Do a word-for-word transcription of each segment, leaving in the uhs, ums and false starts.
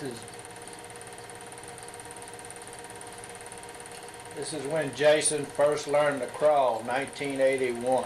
is this is when Jason first learned to crawl, nineteen eighty-one.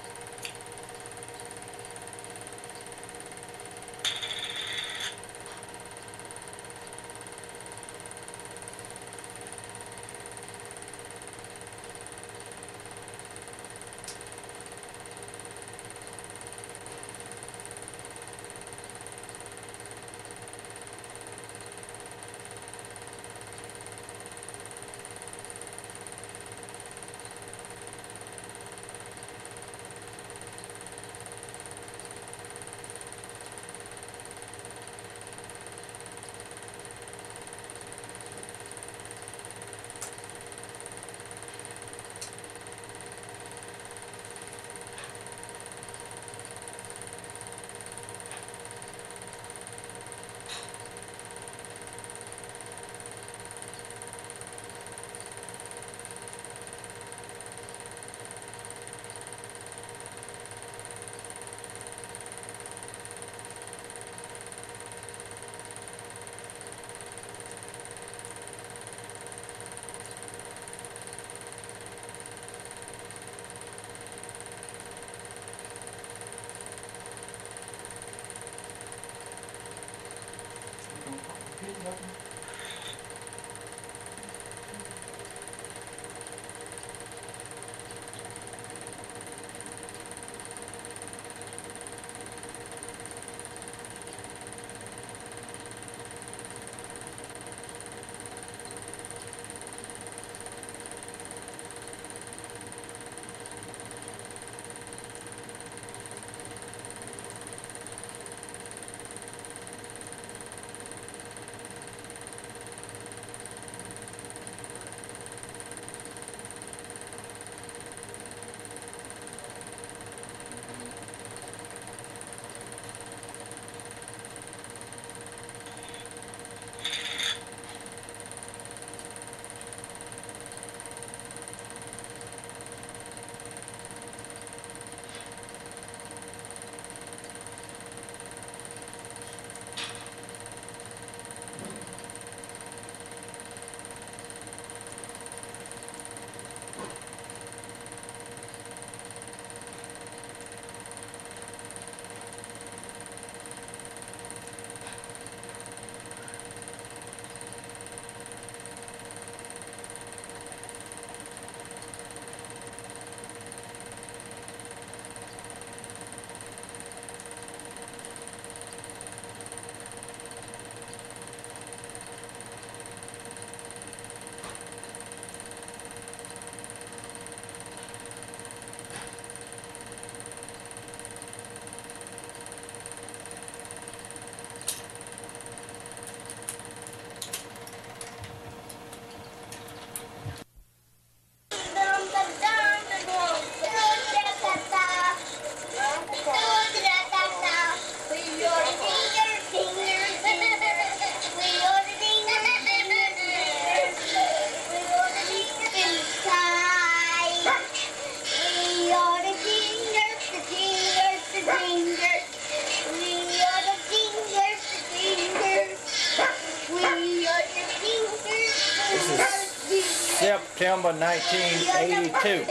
September nineteen eighty-two.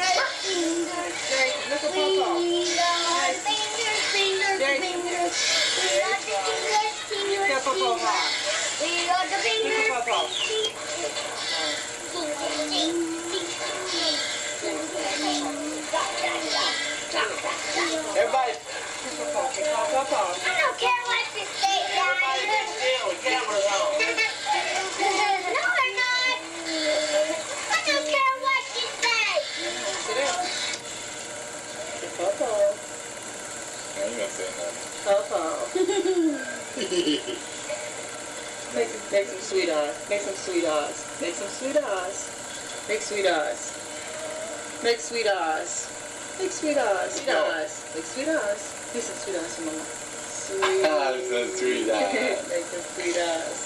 Everybody, I don't care what you say, guys. Still, the camera's on. No, we're not. I don't care what you say. Sit down. Papa. I ain't gonna say nothing. Papa. Make some, make some sweet eyes. Make some sweet eyes. Make some sweet eyes. Make sweet eyes. Make sweet eyes. Make sweet eyes. Sweet eyes. Make sweet eyes. Make some sweet eyes for Mama. Sweet eyes. Some sweet eyes. Make some sweet eyes.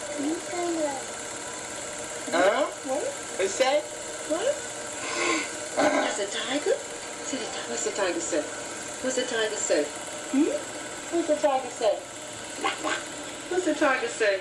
Huh? What? What's that? What? That's a tiger? See the tiger. What's the tiger say? What's the tiger say? Hmm? What's the tiger say? What's it trying to say?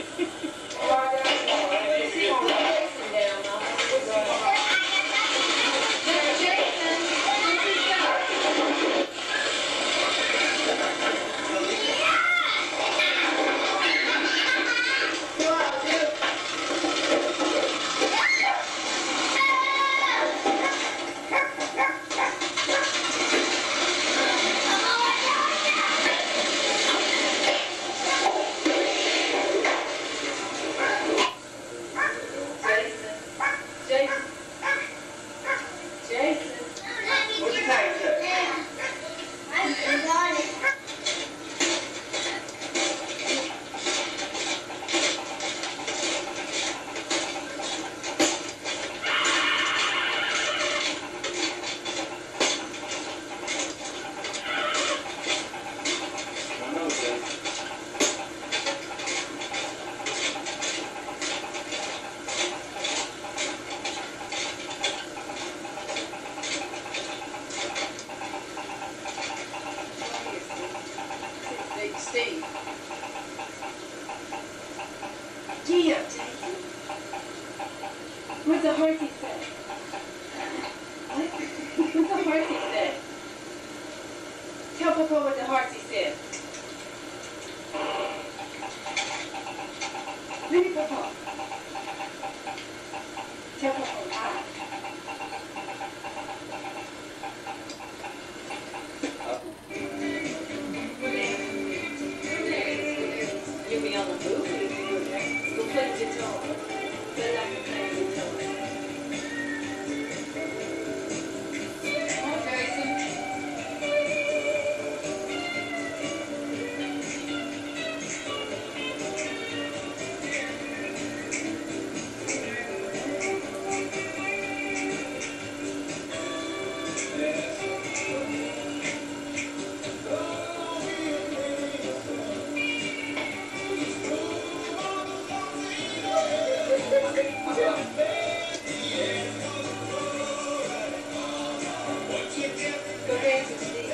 Steve. Gia. What's the horsey say? What? What's the horsey say? Tell Papa what the horsey said. Ready, Papa. Tell Papa why. You'll be on the move. Go play the guitar. Play like you're playing the guitar. Come on, Jason. Go dancing, Steve.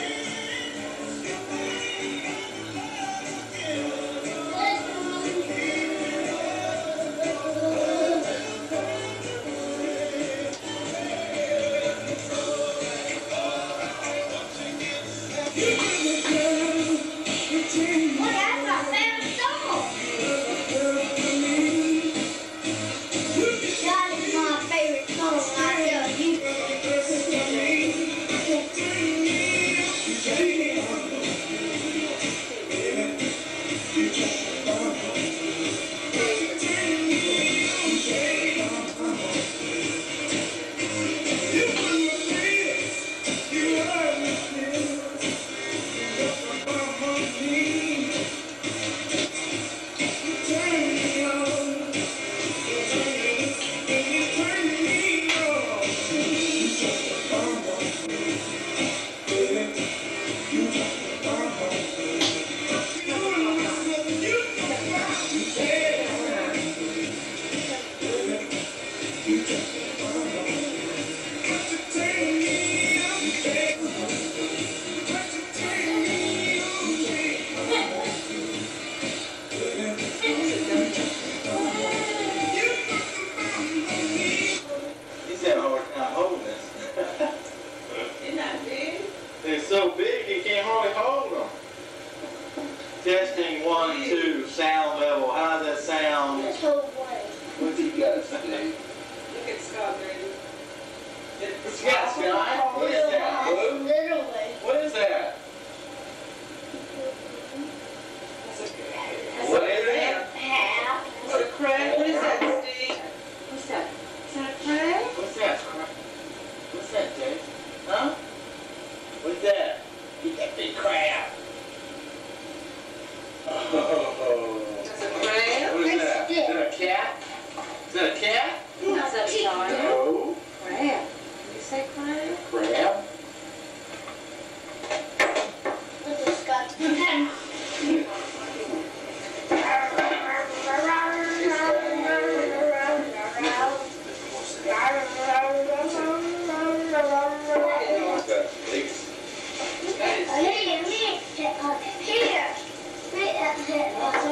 They're so big you can't hardly hold them. Testing one, two, sound level. How does that sound? This whole way. What's he got, Steve? Look at Scott, baby. What's he got, Scott? What is that? Blue? Literally. What is that? That's a, What is that? Half. that's a crab. What is that, Steve? What's that? Is that a crab? What's that? What's that, Dave? Huh? What's that? Get that big crab. Oh. That's a crab? What is that? That's Is that a cat? Is that a cat? How's that started? No. Crab. Did you say crab? Crab? This is Scott. Here, here. Here.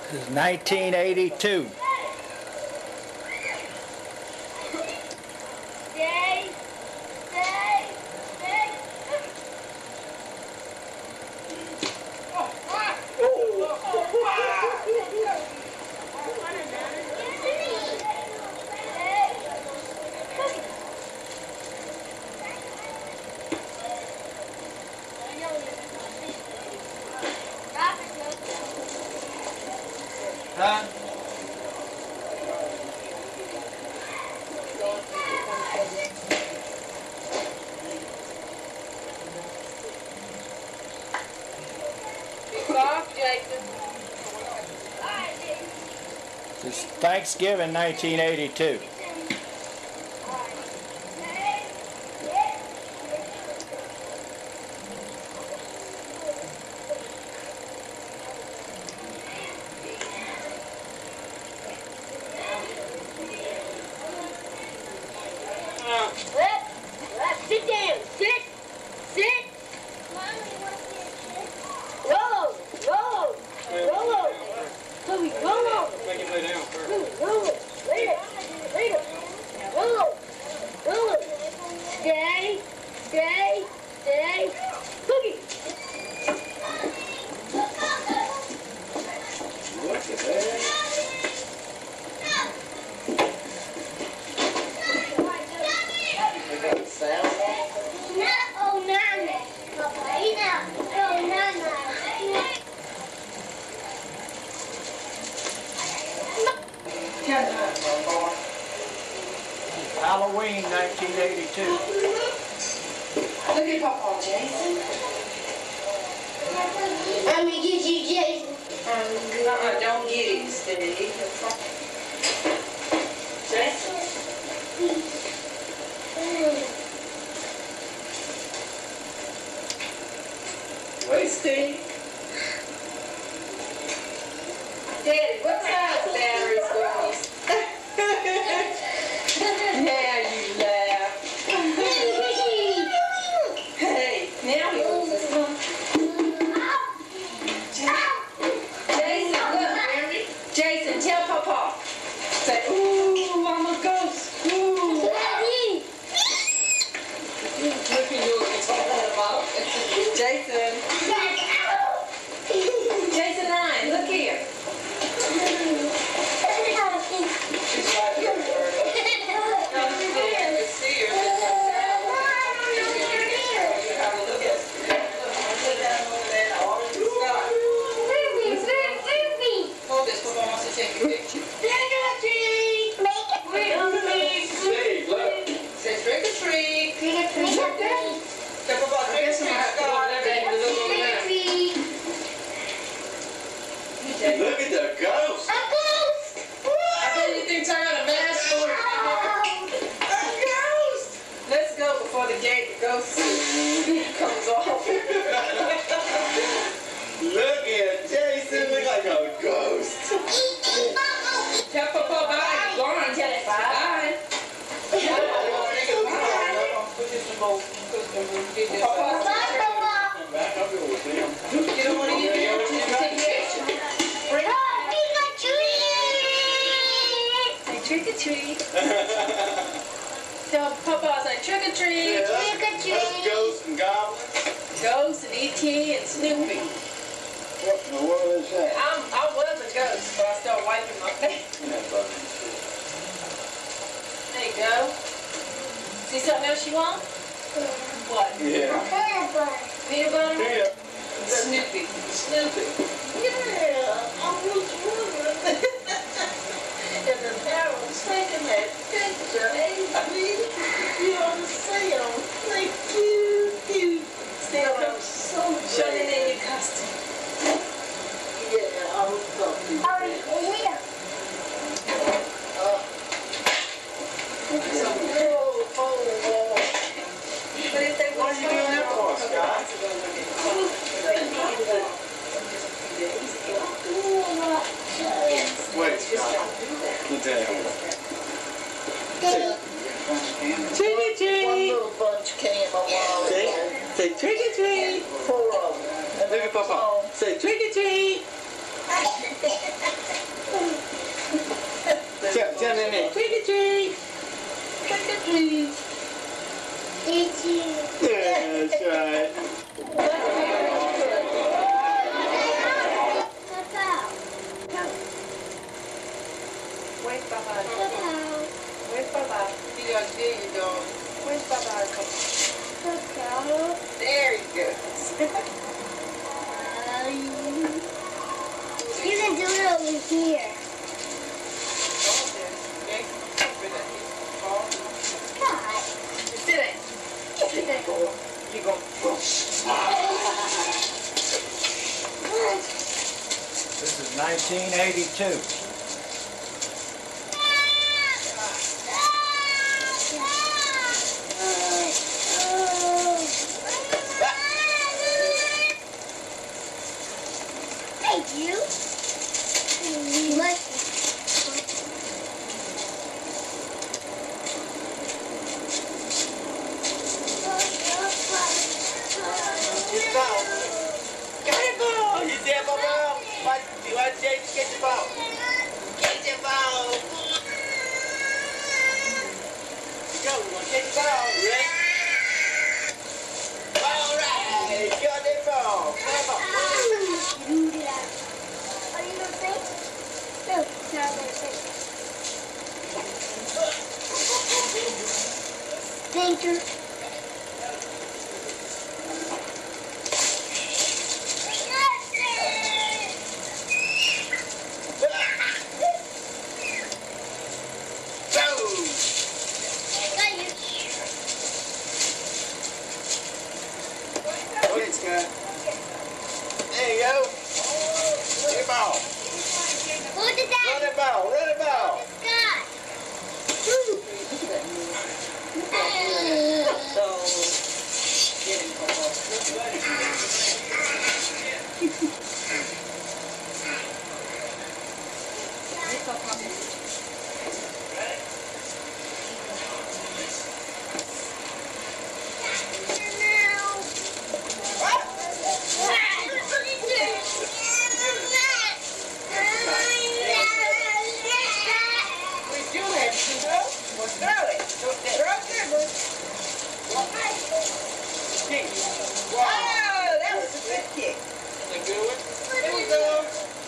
This is nineteen eighty-two. Stay, stay, stay. Huh? Soft, Jason. This is Thanksgiving nineteen eighty-two. Let, let, sit down. Sit. Sit. Roll. Roll. Roll. Chloe, roll. Make him lay down first. Chloe, roll. Lay it. Lay it. Roll. Roll. Stay. Stay. Stay. Cookie. What the heck? Oh, Nana. Papa, oh, Nana. Halloween nineteen eighty-two. Look at Papa, Jason. Let me get you, Jason. Uh-uh, don't get it, Steve. Jason. Wait, Steve. Daddy, what size batteries goes? Now you laugh. Hey, now he goes this one. Jason, look, Mary. Jason, tell Papa. Say, ooh, I'm a ghost. Ooh. Look at you, you're talking about. Jason. Jason Ryan, look here. She's right here, Roberta. No, she's there. You see her. You have a look at her. Look down over there in the orange sky. Hold this, Papa wants to take a picture. Steve, look. Say trick or treat. Say, Papa, I trick or guess treat. I'm Go on there, baby. Look over there. Look at the ghost. I bet you think turn on a mask for it. A ghost! Let's go before the gate ghost comes off. Look at Jason. Look like a ghost. Tell Papa bye. Go on, tell it bye. Papa, Back up here with him. you don't want to give me your take a picture. Say trick or treat. Tell Papa, say trick or treat. Us ghosts and goblins. Ghost and E T and Snoopy. What in the world is that? I'm, I was a ghost, but I started wiping my face. There you go. See something else you want? What? Yeah. Peanut butter? Yeah. Snoopy. Snoopy. And the parents taking that picture, hey, sweetie, you on the film. Like, cute, cute. Still I'm so show great. it in your costume. Yeah, I was talking. So, oh, oh, oh. But if they What are you doing that for, Scott? Wait, Scott. Look at him. Trick or treat. One little bunch came a while See? ago. Say trick or treat. Four of them. And Look at I was Papa. on Say trick or treat. Please. It's you. Yeah, that's right. Where's Papa? Cacao. Where's Papa? You got there you go. Where's Papa? Cacao. There he goes. You can do it over here. God. Sit it. Sit it. You go. This is nineteen eighty-two. Thank you. You must. Get the ball. Get the ball. You there, Bubba? What? You want to get the ball? Get the ball. Go. We want to get the ball. Ready? All right. Got the ball. Come on. Are you gonna think? No, it's not gonna think. Thinker. Okay, Scott. There you go. Get the ball. Look at that. Run the ball. Run the ball. God. So, get him, Papa. Where's Papa? We do have to go. Well, throw it. Throw it. Kick. Wow, that was a good kick. That's a good one. Here we go.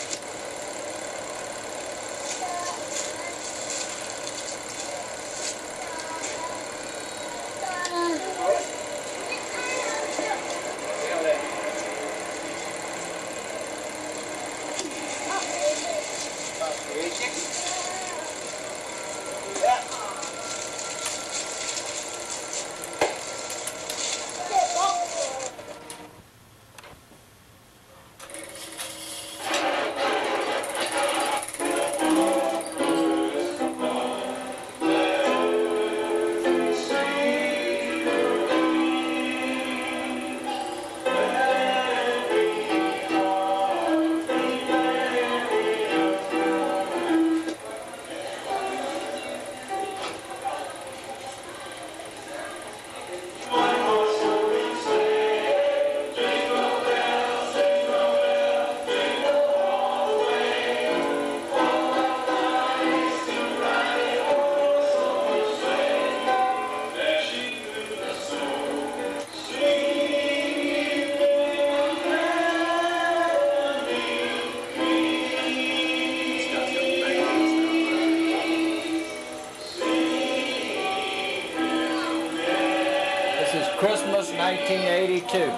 This is Christmas nineteen eighty-two.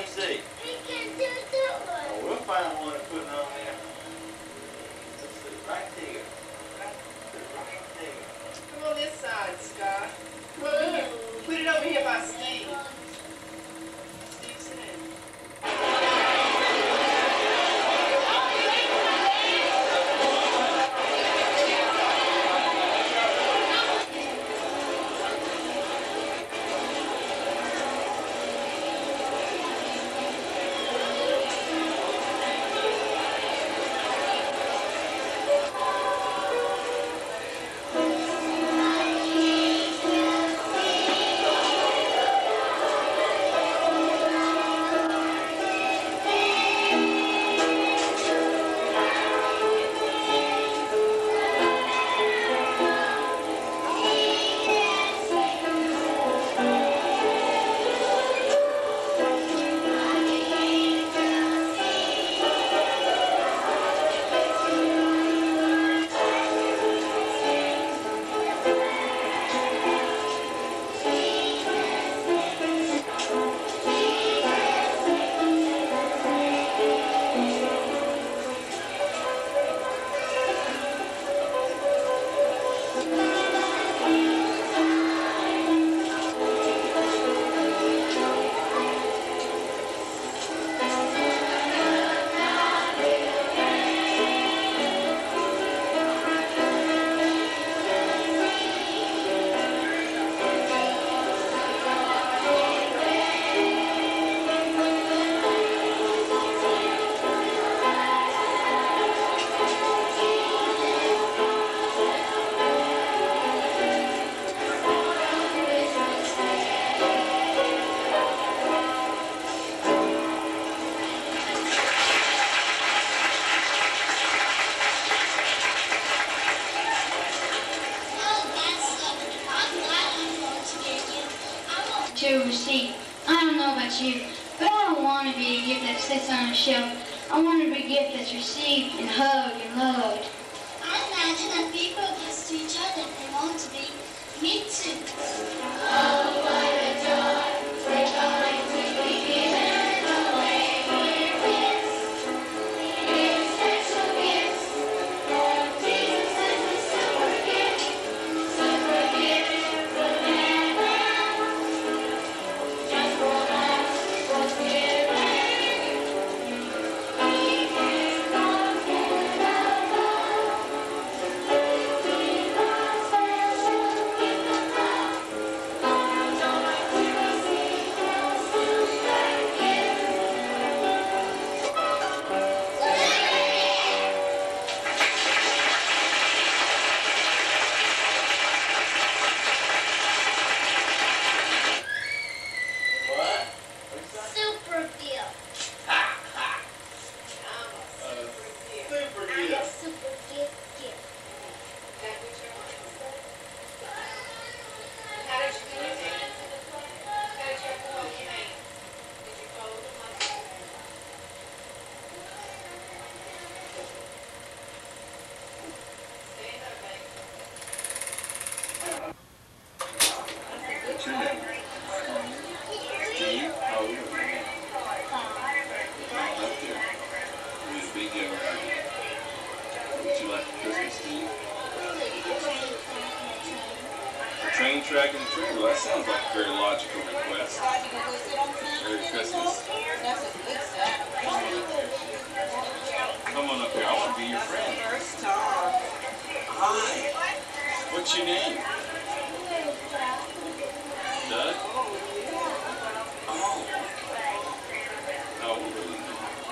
see. We can do that one. Oh, we'll find one and put it on there. Let's see, right there. Right, right there. Come on this side, Scott. Come over here. Put it over here by Steve. Steve, sit in. To receive. I don't know about you, but I don't want to be a gift that sits on a shelf. I want to be a gift that's received and hugged and loved. I imagine that people give to each other if they want to be. Me too. Oh, what a joy. We're going to be given away here gifts. It's special gifts. Lord Jesus is a super gift. Super gift from heaven. Just for us was given. He is God's gift of love. He was special gift of love. Our joy to receive the super gift. What? What's that? Super gift. Ha, ha. I'm a Uh, super gift. Super I'm a gift. super gift gift. That what your mom said? How did you do your hands? How did you have to hold your hands? Did you fold them like that? Stand up, baby. What's your name? Steve? How old are you? Up there. You're a big young man. What would you like for Christmas, Steve? A train, track, and a train. Well, that sounds like a very logical request. Merry Christmas. That's a good stuff. Come on up here. I want to be your friend. First time. Hi. What's your name? Doug? Oh. How old are you?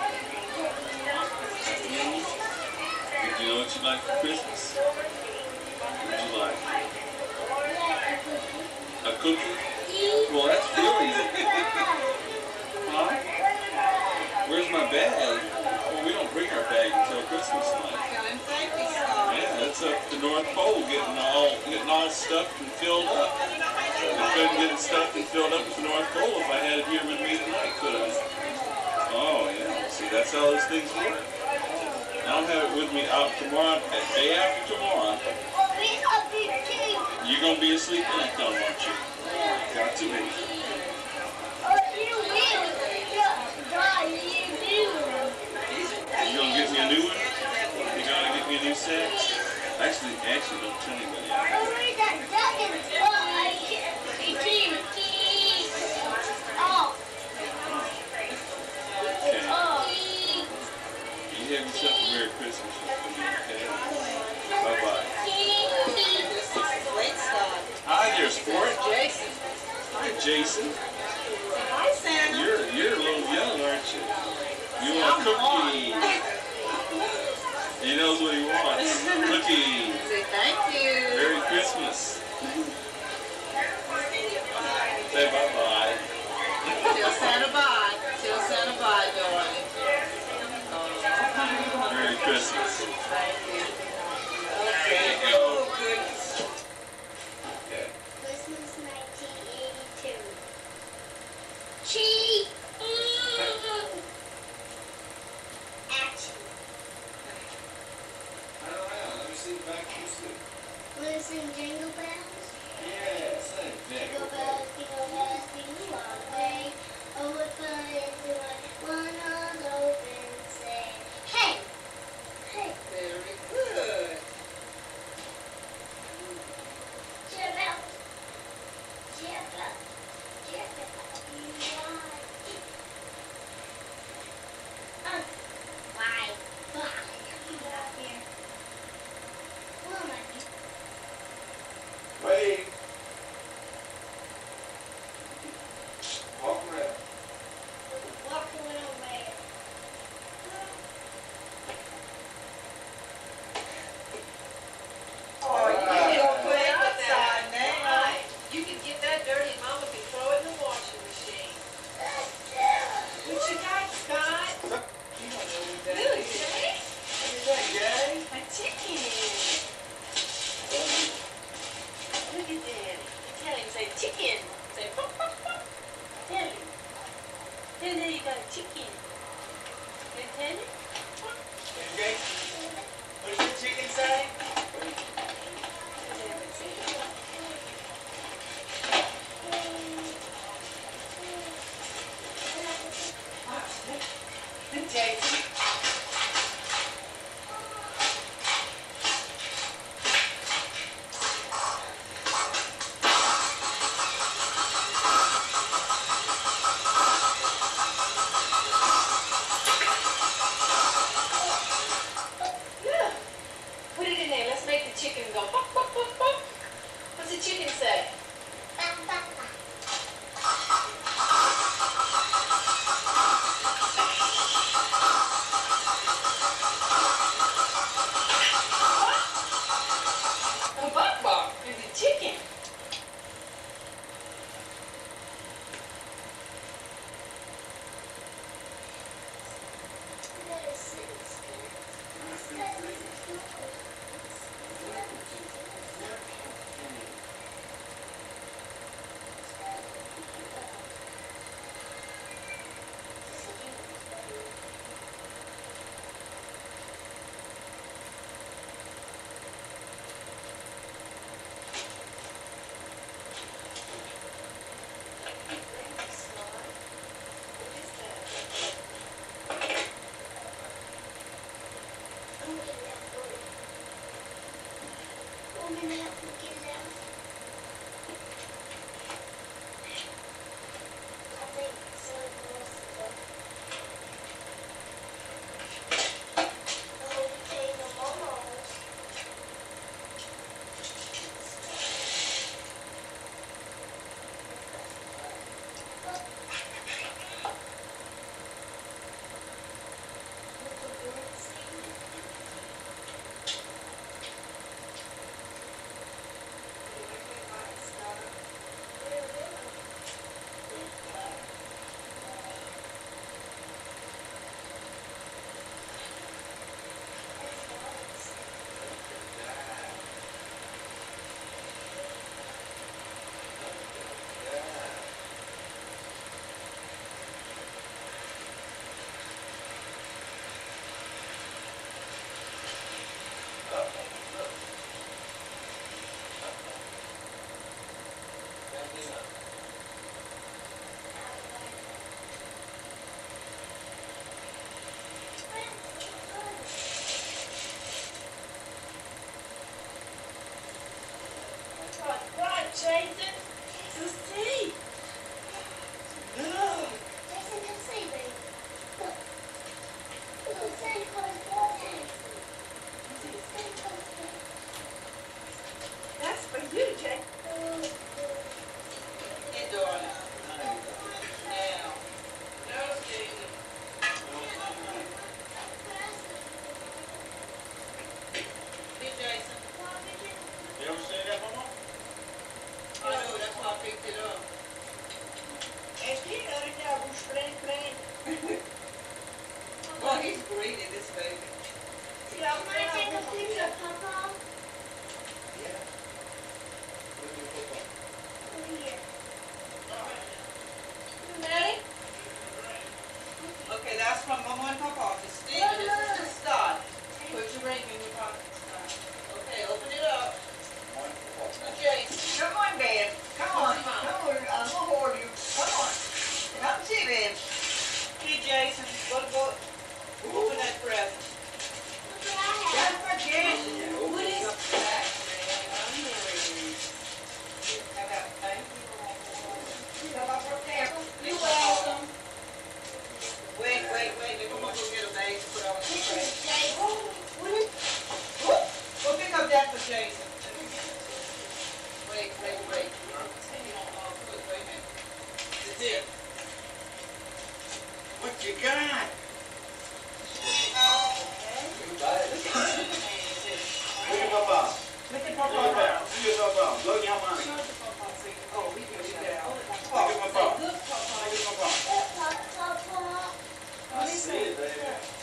Mm. Did you know what you'd like for Christmas? What would you like? A cookie? Well, that's really Huh? Where's my bag? Well, we don't bring our bag until Christmas night. Feeling thank you, son. Yeah, that's up to the North Pole, getting all getting all stuffed and filled up. I couldn't get it stuffed and filled up at the North Pole if I had it here with me tonight, could I? Oh yeah, see, that's how those things work. I'll have it with me out tomorrow, day after tomorrow. You're gonna be asleep when I come, aren't you? Got to be. Oh, you will. So don't tell anybody. Oh, where's that duck in the book? I can't. He came. He. Oh. Okay. Oh. You have yourself a Merry Christmas. Okay? Bye-bye. Great stuff. Hi there, sport. Jason. Hi, Jason. Hi, Santa. You're you're a little young, aren't you? You want a cookie. He knows what he wants. Cookie. Say thank you. Merry Christmas. Say bye-bye. Tell Santa bye. Tell Santa bye, darling. Oh. Merry Christmas. Thank you. There you go. Oh, goodness. Okay. Christmas nineteen eighty-two. Cheat! Action. I don't know. Let me see if I can see. Wanna sing Jingle Bells? Yeah, say Jingle that. bells, jingle bells, jingle all the way. Oh, what fun it is to ride one horse open sleigh. Hey! Hey! Very good. Cheer up! Cheer up! Cheer up! You want it. Uh, why? Why? Get up here. Come on, Mikey. Wait. Walk around. Walk around where? Oh, you can go play outside now. Right. You can get that dirty and Mama can throw it in the washing machine. What you got, Scott? You don't know what that Really, is. Jay? What is that, Jay? A chicken. Look at Daddy. Tell him, say chicken. Say pop, pop, pop. Tell him. Tell him you got a chicken. Can you tell him? Jay, what does your chicken say? Jason. Yeah. Put it in there. That's from Mama and Papa. Just Stephen, this is the start. Put your ring in your pocket. Okay, open it up. Okay. Come on, babe. Come on. Come on. I'm gonna hold you. Come on. Come see, babe. Hey, Jason, go to go. Open that present. That's for Jason. What is that? How about thank you? Come up up there. You're welcome. Wait, wait, wait. Maybe we'll go get a bag to put on the tray. Go pick up that for Jason. Wait, wait, wait. Wait, wait a minute. This is it. What you got? Look at Papa. Look at Look Papa. at Papa. Look at Papa. Look at Papa. Show the Papa. Oh, we can do that. Look at Papa. Look, Papa. Look at Papa. Let me see. Let's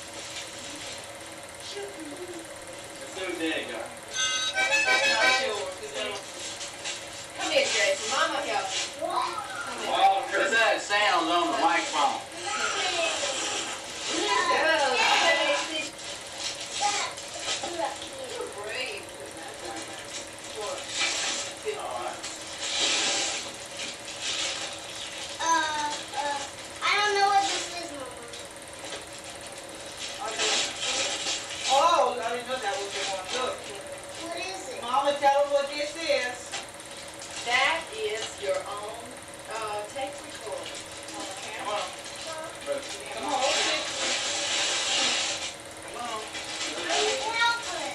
see what Dad got. Not yours, 'cause they don't- Come here, Jason. Mama help you. Oh, Chris, that sounds on the microphone. You're brave. What? All right. Uh, uh, I don't know what this is, Mama. Oh, I didn't know that was the one. Look. What is it? Mama, tell them what this is. That is your own uh, tape recorder. Come on. Come on, open it. Come on. Help her.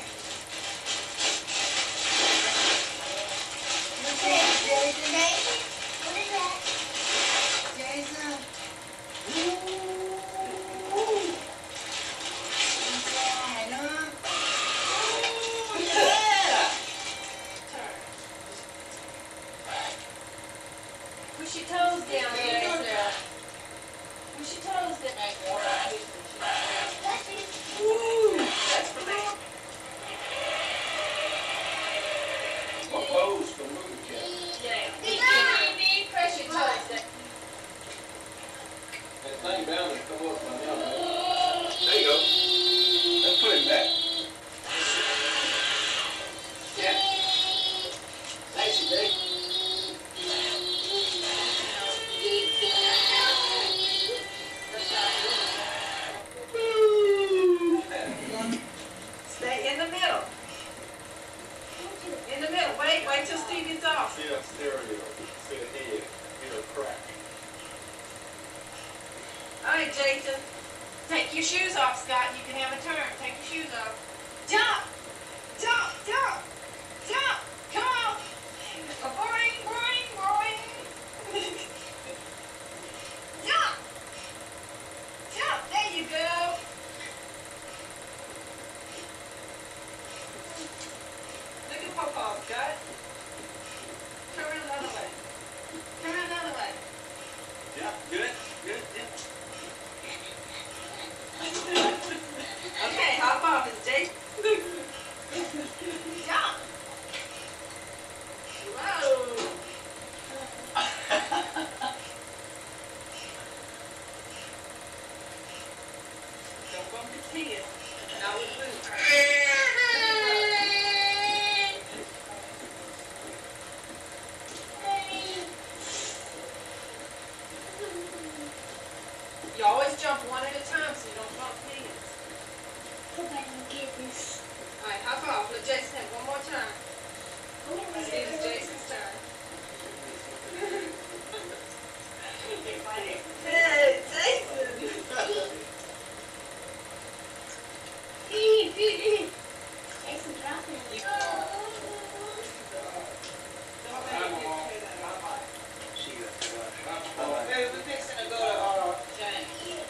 Jason, Jason, what is that? Jason. Inside, huh? Push your toes down there. Push your toes down. Woo! That's for me. What pose for movie cat? Yeah. Baby, press your toes down. That thing down there, come up my now. There you go. Let's put it back. Yeah. Thanks, you, Dave. Stay in the middle. In the middle. Wait, wait till Steve gets off. See that stereo. See the head. It'll crack. All right, Jason. Take your shoes off, Scott. You can have a turn. Take your shoes off. Jump! Jump! Jump! Jump! Come on! Boing! Boing! Boing! Jump! Jump! There you go! Look at Papa, Scott. Turn around the other way. Turn around the other way. Yeah, good, good, yeah. Okay, hop off. It's Jason. Jump! Whoa! Don't bump his head. Now we move. You always jump one at a time so you don't bump heads. Hope I don't get this. All right, hop off. Let Jason have one more time. Oh, It is Jason's turn. Hey, Jason! Jason dropping it. Baby, we're fixing to go to uh, James.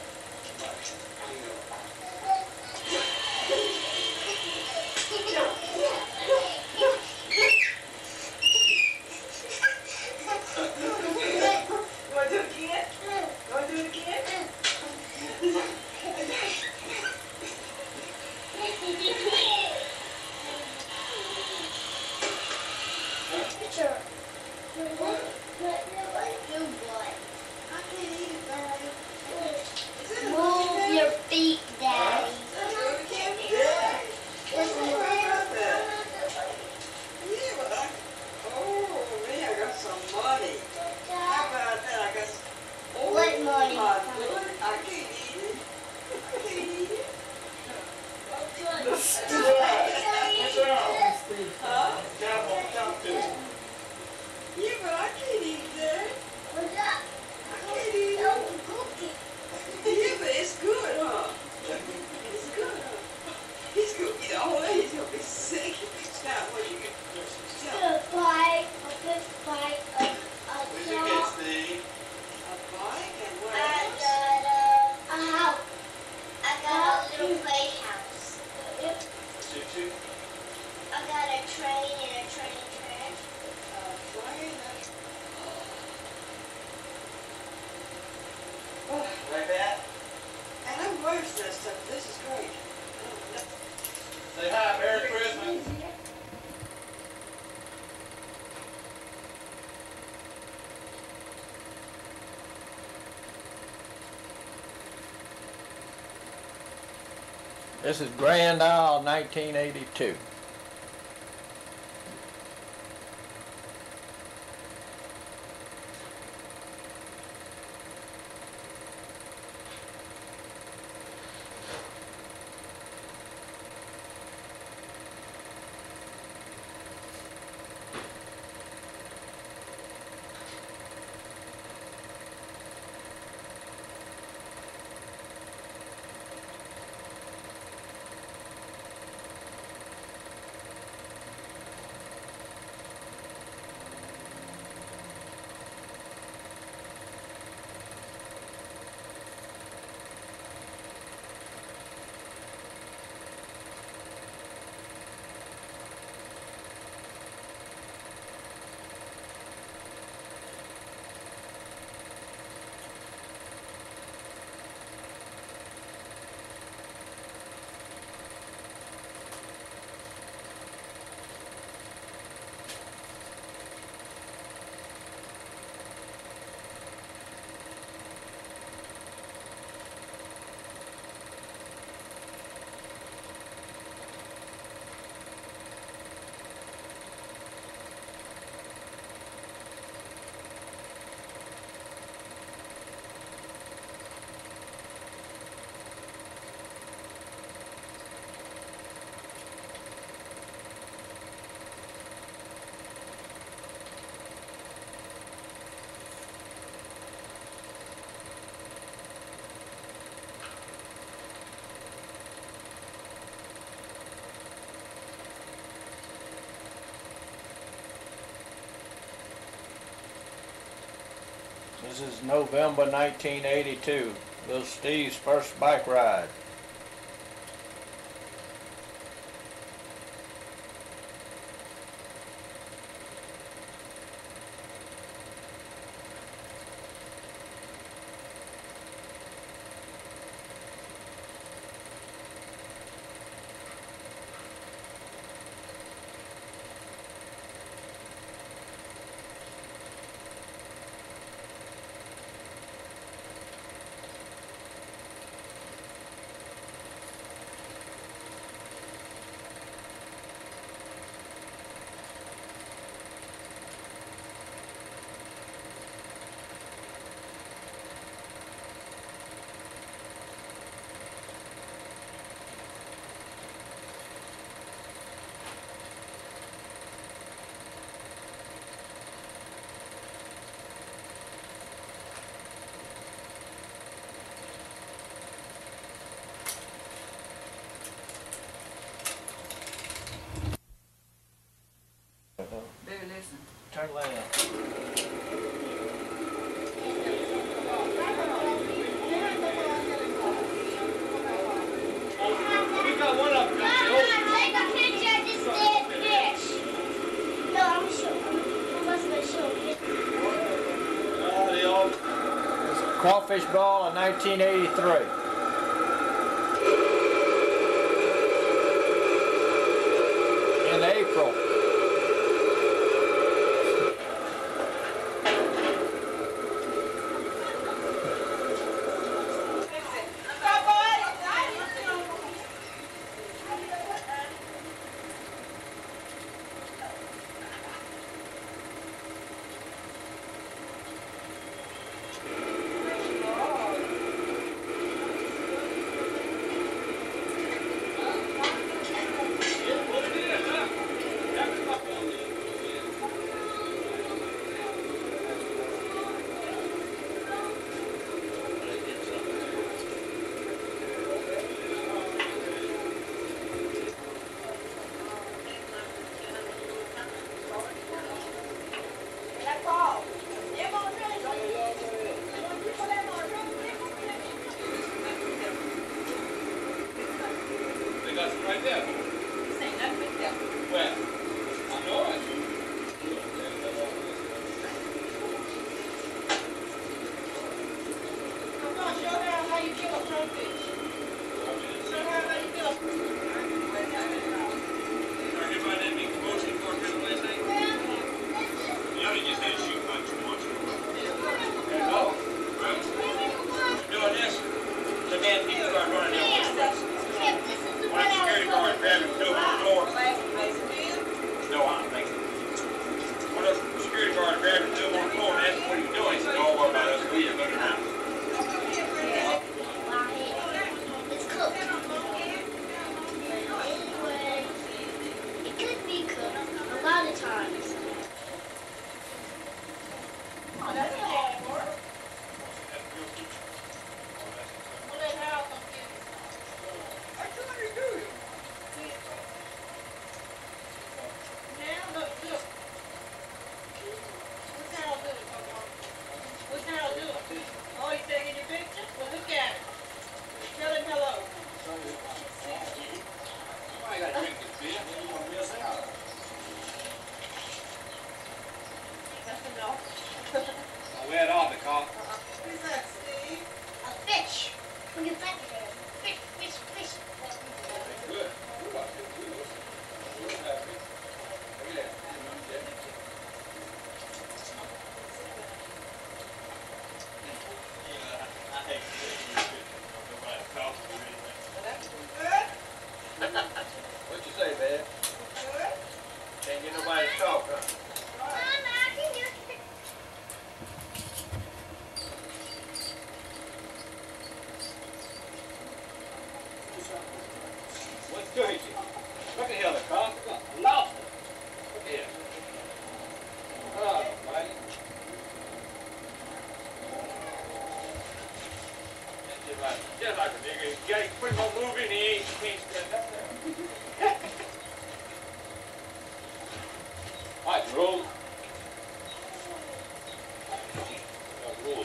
This is Grand Isle, nineteen eighty-two. This is November nineteen eighty-two. Little Steve's first bike ride. Baby, listen. Turn left. We got one up there. Take a picture of this dead fish. No, I'm gonna show you. I'm supposed to show you. Uh, they all. It's a crawfish ball in nineteen eighty-three. In April. They got some right there. Where? I know it. Come on, show them how you kill a crawfish. Show them how you kill a Everybody didn't make the motion for it last night? You only just had to shoot by too much. Oh, right. Doing this, the man people are running down. Yep, this is the Why one the I was security guard looking grabbing two on the floor? Mason, No, I'm thinking. What does the security guard grabbing two on the floor and asking what he's doing? He said, don't worry about us. We are going to house. It's cooked. Anyway, it could be cooked a lot of times. oh, that's a hard work. Well, that house don't give you some. I told her to do it. Now, look, look. What's Harold doing, Coco? What's Harold doing? Oh, he's taking your picture? Well, look at it. Tell him hello. Why you got to drink this beer? You're going to miss out. That's enough. I'll wear it off the car. Who's that, Steve? A fish. Look at that there. Fish, fish, fish. Good. Ooh, I feel good. Look at that. Look at that. I hate nobody talking or anything. That's good. What you say, man? Good. Can't get nobody to talk, huh? What's good with you? Look at here, the car. I lost it. Look here. Oh, buddy. Just like, just like a nigga. You gotta put him on moving, he ain't, he can't stand up there. All right, rules. No rules.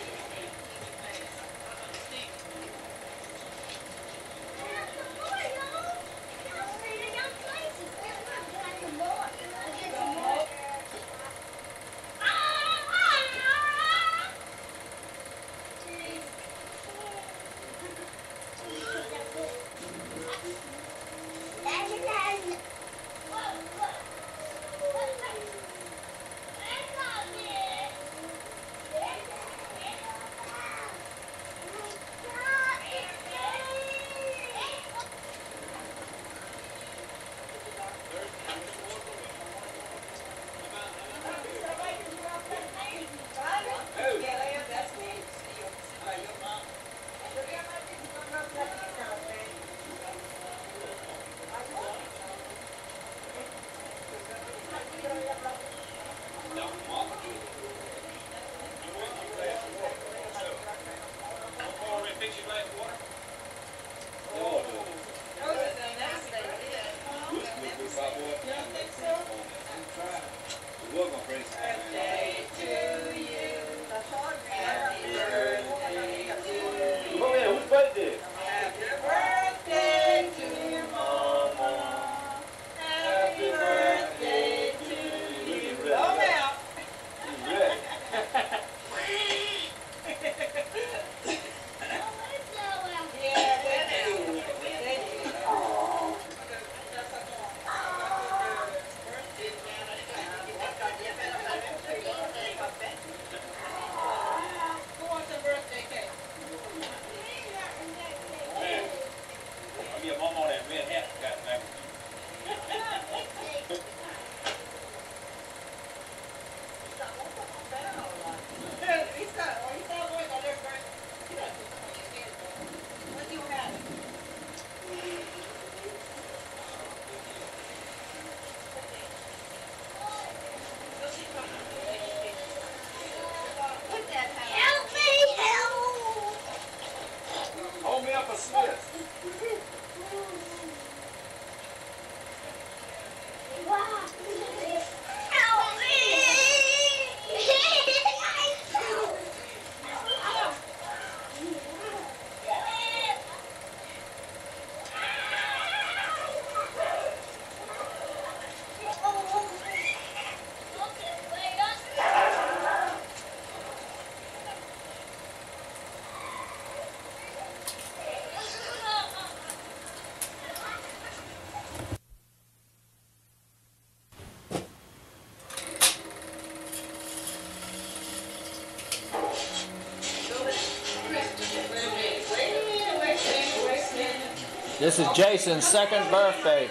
This is Jason's second birthday.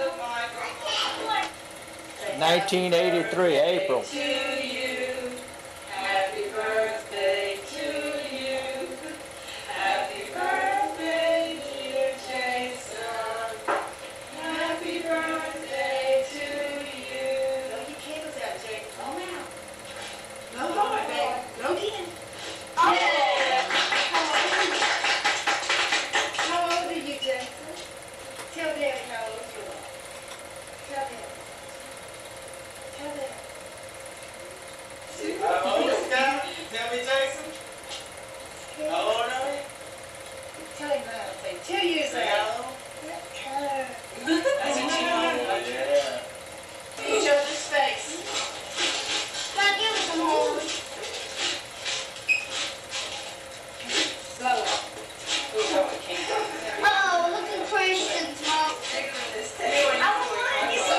nineteen eighty-three, April. To you, happy birthday to you. Happy birthday, dear Jason. Happy birthday to you. Blow your candles out, Jason. Blow them out. Blow hard, baby. Blow again. Yeah. How old are you, Jason? Tell Daddy how old you are. Tell Daddy. Tell Daddy. How old is that? Tell me, Jason. How old are you? Tell him now. Say two years Say old. how old? That's what you want. Yeah. Each other's face. Now give us some more. Slow up. Ooh, I can't. Oh, look at Christian's mom. Bigger than this thing. I want you so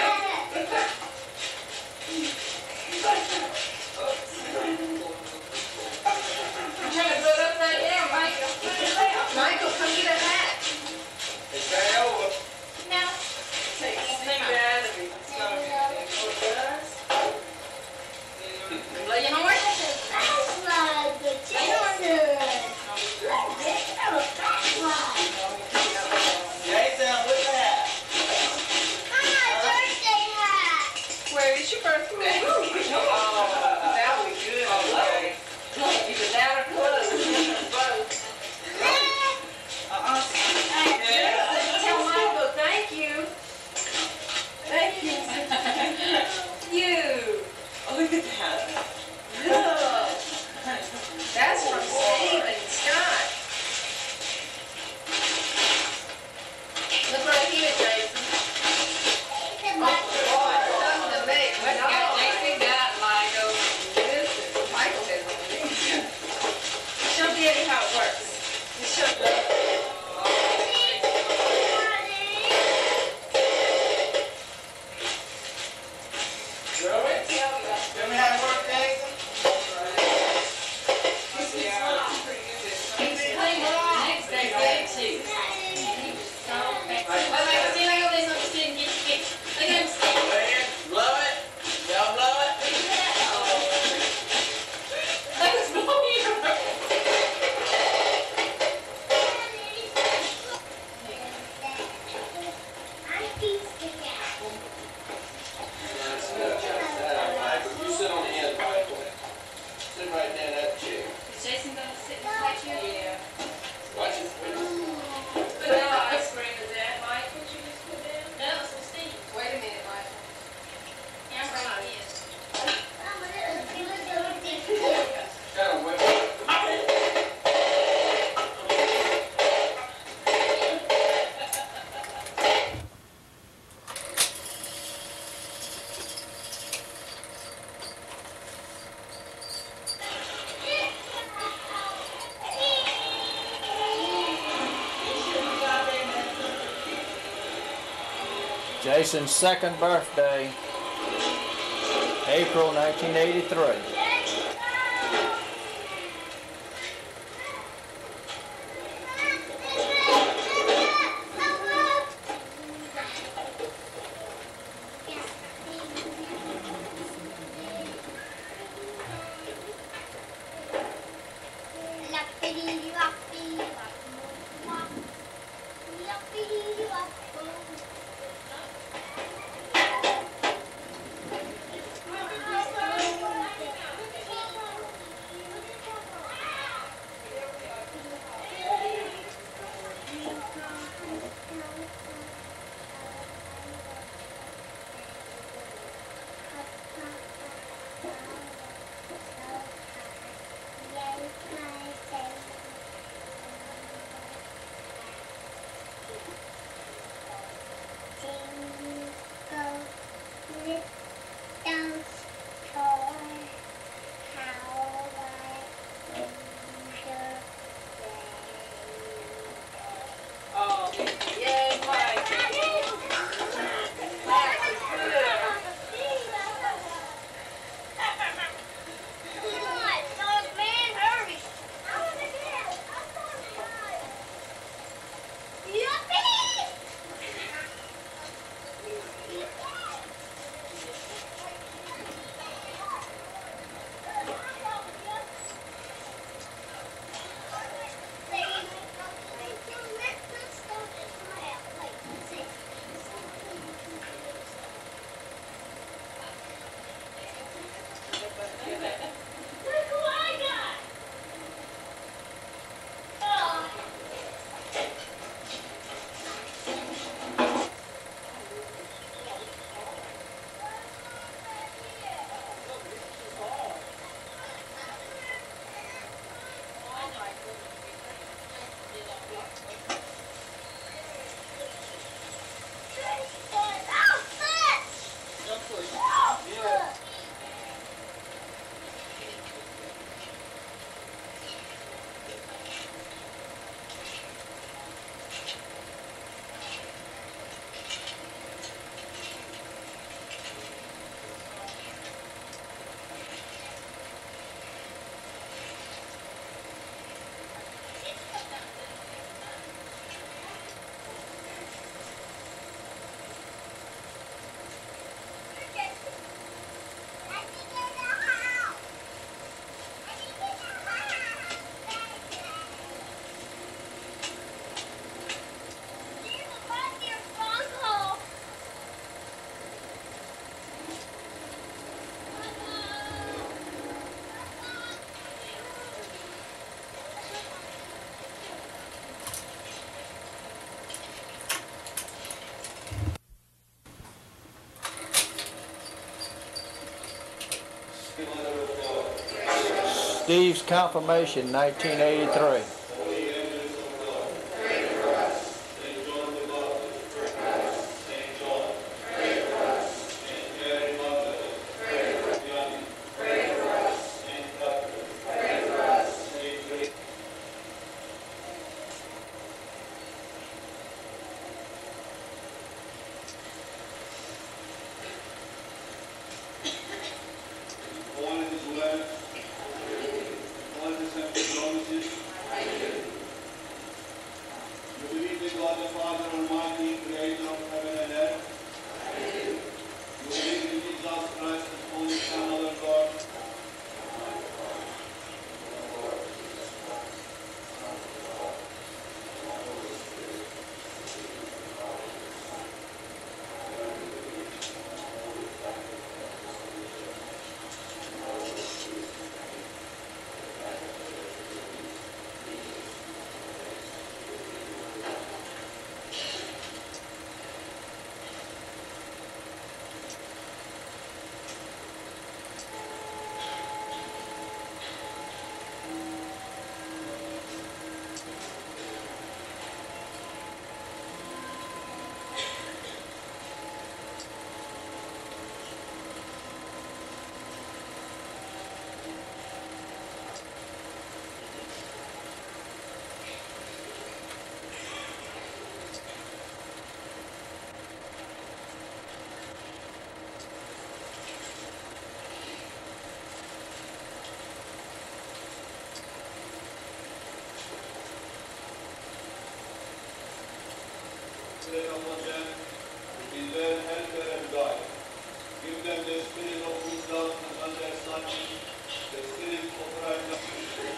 I'm trying to put it upside down, Michael. Put it down. Michael, come get a hat. It's very over. No. Take the thing out of it. It's gonna be blow your horn. That's like the Jason. Jason, what's that? My birthday hat. Where is your birthday? Oh, that would be good. Okay. Either that or close. Both. Uh-uh. Yeah. Tell Michael, thank you. Thank you. You. Oh, look at that. Look. That's from Steve and Scott. Look right here, Jason. Oh, boy, something to make. What got Jason got Michael? This is Michael has on me. Show Daddy how it works. Just show Daddy. Really? Tell me how it works, Jason. He's playing next day, didn't she? He was so fast. Wait, wait, see, look at this, look at this, get, get. Look at him stick. Go ahead. Blow it. Y'all blow it. Look, it's blowing. You sit on the end, Michael. Sit right there in that chair. Is Jason gonna sit in the high chair? Yeah. Watch it. Put that ice cream in that, Mike. What you just put down? That was from Steve. Wait a minute, Michael. Yeah, I'm bringing it in. Kind of wet. Jason's second birthday, April nineteen eighty-three. Steve's confirmation, nineteen eighty-three. Give them the spirit of wisdom and understanding, the spirit of righteousness.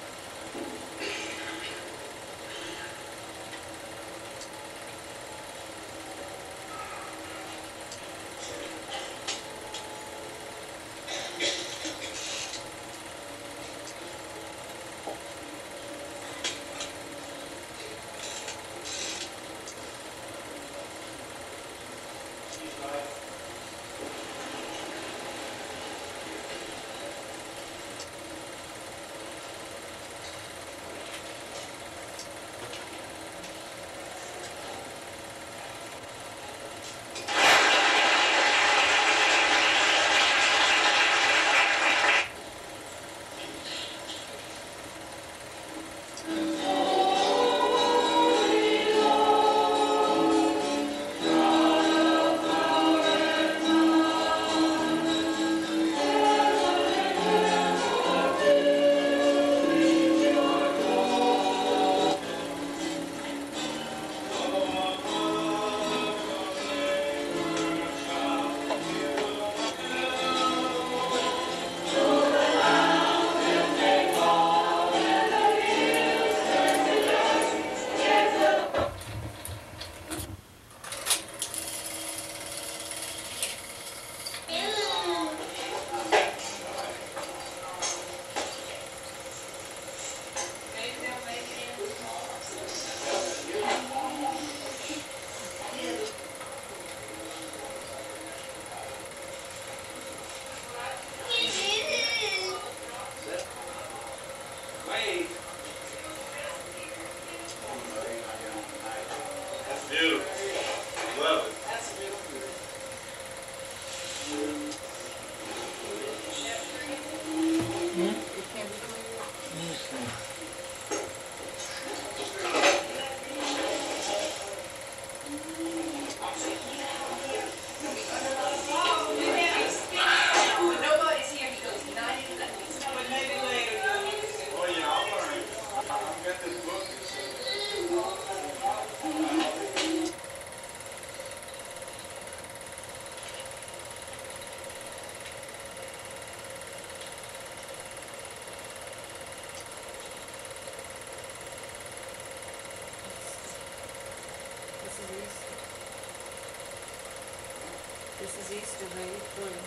This is Easter eighty-three.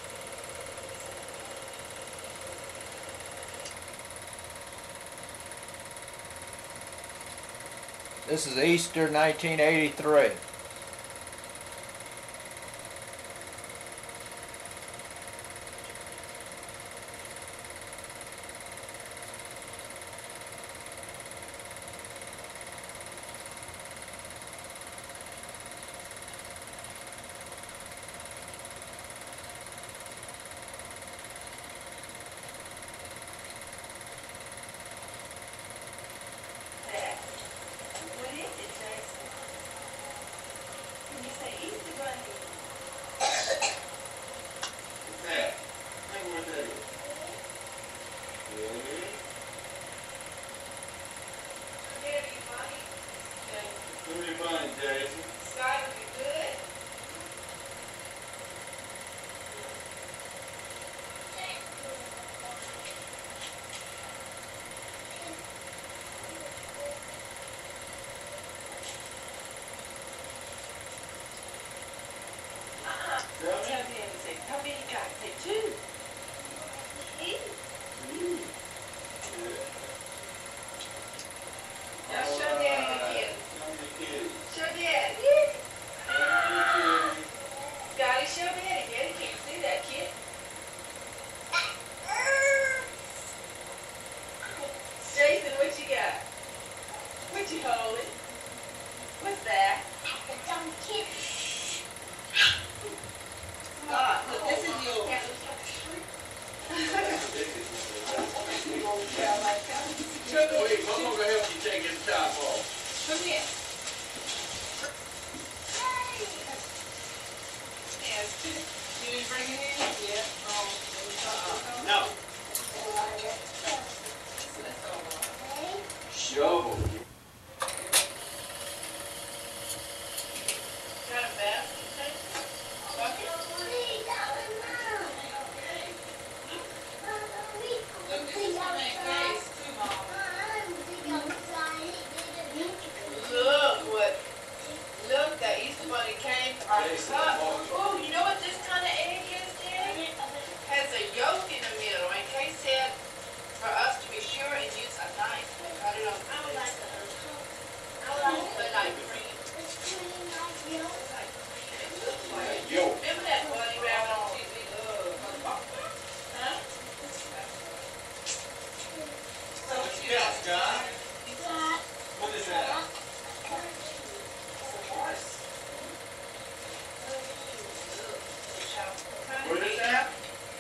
This is Easter nineteen eighty-three. Give me money, Jason. Scott, you good? Uh-uh. Tell Daddy, say, how many you got? Say two. Now show Daddy again. Show Daddy. Scotty, show Daddy. Daddy can't see that kid. Jason, what you got? What you holding? What's that? Ah, look, this is yours. Wait, I'm gonna help you take his top off. Come here. Yes. You didn't bring it in? Yeah. Oh. No. That's all right. Shovel. Got a basket, okay? Bucket? Look, this is for that case too, Mom. Look what, look, that Easter Bunny came to our cup. Ooh, you know what this kind of egg is, Daddy? Has a yolk in the middle, and Kay said for us to be sure and use a knife to cut it off. I would like the, I would like the light green. Light green, it looks like. Yolk. Remember that bunny rabbit on T V? Huh? So what you got, Scott? What is that? What is that?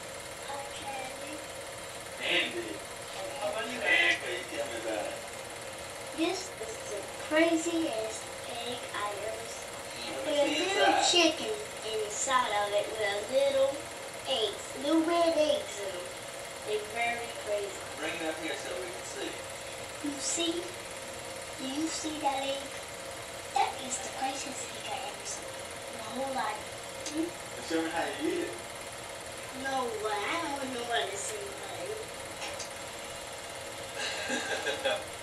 Andy. Andy, tell me about it. This is the craziest egg I ever saw. Let me There's a see little inside. chicken inside of it with a little eggs, little red eggs in them. They're very crazy. Bring it up here so we can see. You see? Do you see that egg? That is the craziest egg I ever saw in my whole life. Hmm? Show me how you eat it. No way. I don't know what to say about it.